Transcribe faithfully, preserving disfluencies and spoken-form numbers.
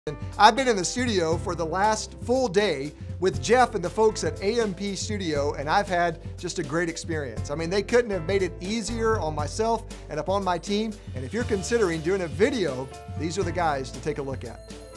I've been in the studio for the last full day with Jeff and the folks at A M P Studio, and I've had just a great experience. I mean, they couldn't have made it easier on myself and upon my team. And if you're considering doing a video, these are the guys to take a look at.